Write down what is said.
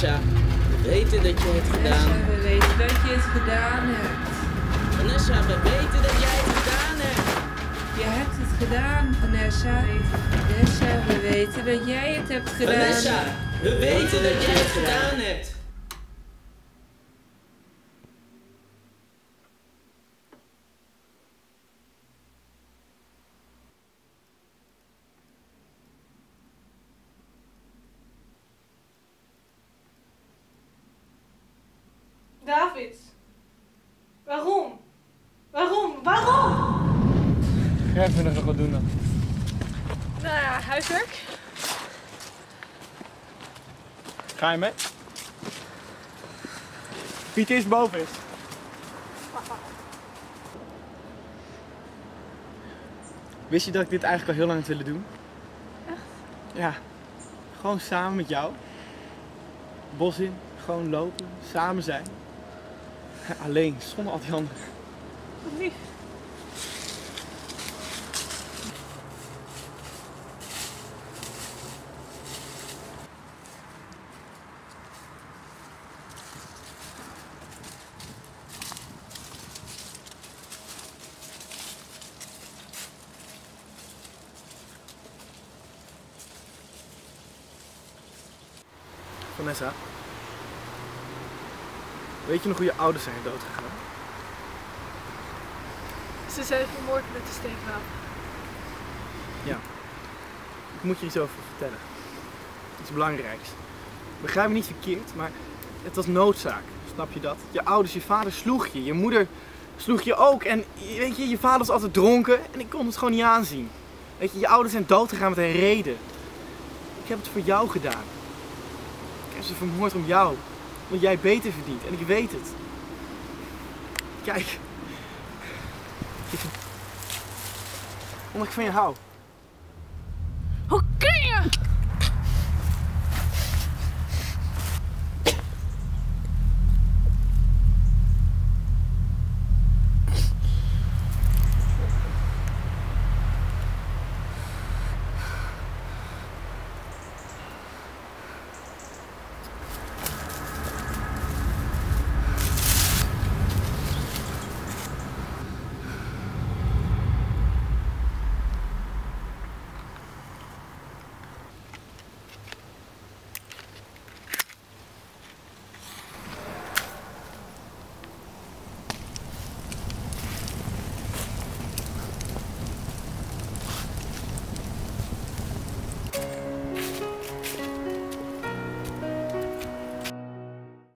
Vanessa, we weten dat je het gedaan hebt. We weten dat je het gedaan hebt. Vanessa, we weten dat jij het gedaan hebt. Je hebt het gedaan, Vanessa. Vanessa, we weten dat jij het hebt gedaan. Vanessa, we weten dat jij het gedaan hebt. David, waarom? Waarom? Jij vindt nog wat doen dan? Nou ja, huiswerk. Ga je mee? Wie het eerst boven is. Wist je dat ik dit eigenlijk al heel lang had willen doen? Echt? Ja. Gewoon samen met jou. Bos in, gewoon lopen, samen zijn. Alleen, zonder al die anderen. Wat lief. Vanessa, weet je nog hoe je ouders zijn doodgegaan? Ze zijn vermoord met de steekwapen. Ja. Ik moet je iets over vertellen. Iets belangrijks. Begrijp me niet verkeerd, maar het was noodzaak. Snap je dat? Je ouders, je vader sloeg je. Je moeder sloeg je ook. En weet je, je vader was altijd dronken en ik kon het gewoon niet aanzien. Weet je, je ouders zijn doodgegaan met een reden. Ik heb het voor jou gedaan. Ik heb ze vermoord om jou. Omdat jij beter verdient. En ik weet het. Kijk. Omdat ik van je hou.